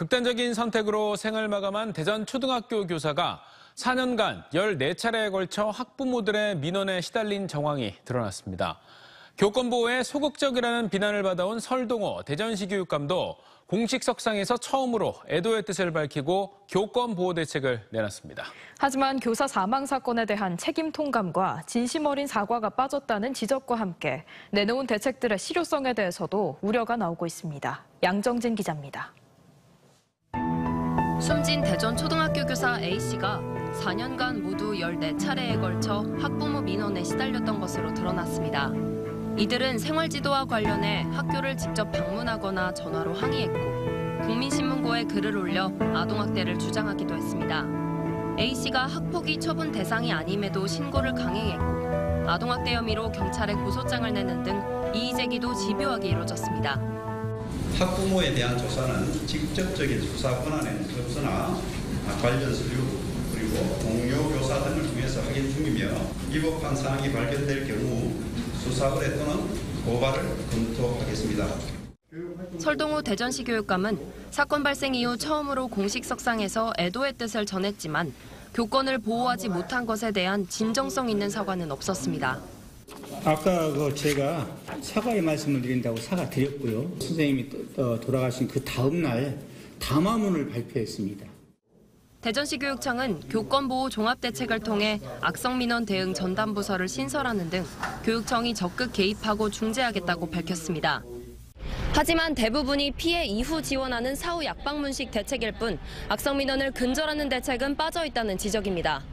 극단적인 선택으로 생을 마감한 대전 초등학교 교사가 4년간 14차례에 걸쳐 학부모들의 민원에 시달린 정황이 드러났습니다. 교권 보호에 소극적이라는 비난을 받아온 설동호 대전시 교육감도 공식 석상에서 처음으로 애도의 뜻을 밝히고 교권 보호 대책을 내놨습니다. 하지만 교사 사망 사건에 대한 책임 통감과 진심 어린 사과가 빠졌다는 지적과 함께 내놓은 대책들의 실효성에 대해서도 우려가 나오고 있습니다. 양정진 기자입니다. 숨진 대전 초등학교 교사 A씨가 4년간 모두 14차례에 걸쳐 학부모 민원에 시달렸던 것으로 드러났습니다. 이들은 생활지도와 관련해 학교를 직접 방문하거나 전화로 항의했고 국민신문고에 글을 올려 아동학대를 주장하기도 했습니다. A씨가 학폭위 처분 대상이 아님에도 신고를 강행했고 아동학대 혐의로 경찰에 고소장을 내는 등 이의 제기도 집요하게 이루어졌습니다. 학부모에 대한 조사는 직접적인 수사 권한에는 없으나 관련 서류 그리고 동료 교사 등을 통해서 확인 중이며 위법한 사항이 발견될 경우 수사 의뢰 또는 고발을 검토하겠습니다. 설동호 대전시 교육감은 사건 발생 이후 처음으로 공식 석상에서 애도의 뜻을 전했지만 교권을 보호하지 못한 것에 대한 진정성 있는 사과는 없었습니다. 아까 제가 사과의 말씀을 드린다고 사과드렸고요. 선생님이 돌아가신 그 다음 날 담화문을 발표했습니다. 대전시 교육청은 교권보호 종합대책을 통해 악성민원 대응 전담부서를 신설하는 등 교육청이 적극 개입하고 중재하겠다고 밝혔습니다. 하지만 대부분이 피해 이후 지원하는 사후 약방문식 대책일 뿐 악성민원을 근절하는 대책은 빠져있다는 지적입니다.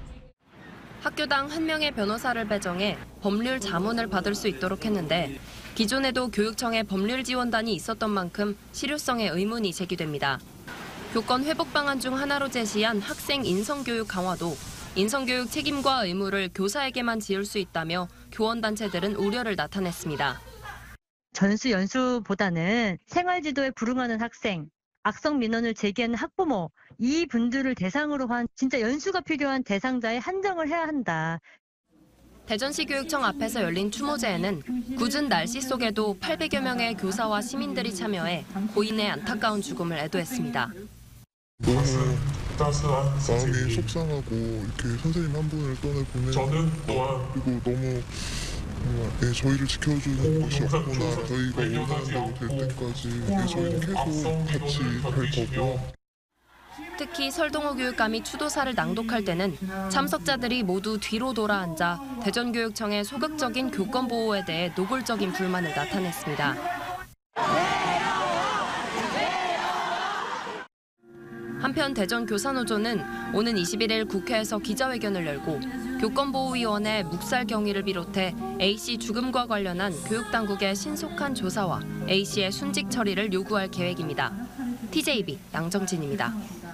학교당 1명의 변호사를 배정해 법률 자문을 받을 수 있도록 했는데 기존에도 교육청에 법률 지원단이 있었던 만큼 실효성에 의문이 제기됩니다. 교권 회복 방안 중 하나로 제시한 학생 인성교육 강화도 인성교육 책임과 의무를 교사에게만 지을 수 있다며 교원단체들은 우려를 나타냈습니다. 전수 연수보다는 생활지도에 불응하는 학생, 악성 민원을 제기하는 학부모, 이 분들을 대상으로 한 진짜 연수가 필요한 대상자에 한정을 해야 한다. 대전시 교육청 앞에서 열린 추모제에는 굳은 날씨 속에도 800여 명의 교사와 시민들이 참여해 고인의 안타까운 죽음을 애도했습니다. 너무 마음이 속상하고 이렇게 선생님 한 분을 떠나보내는 저는 또한 그리고 너무 저희를 지켜주는 곳이 없구나. 저희가 원한다고 될 때까지 저희는 계속 같이 할 거고요. 특히 설동호 교육감이 추도사를 낭독할 때는 참석자들이 모두 뒤로 돌아 앉아 대전교육청의 소극적인 교권 보호에 대해 노골적인 불만을 나타냈습니다. 한편 대전교사노조는 오는 21일 국회에서 기자회견을 열고 교권보호위원회 묵살 경위를 비롯해 A씨 죽음과 관련한 교육당국의 신속한 조사와 A씨의 순직 처리를 요구할 계획입니다. TJB 양정진입니다.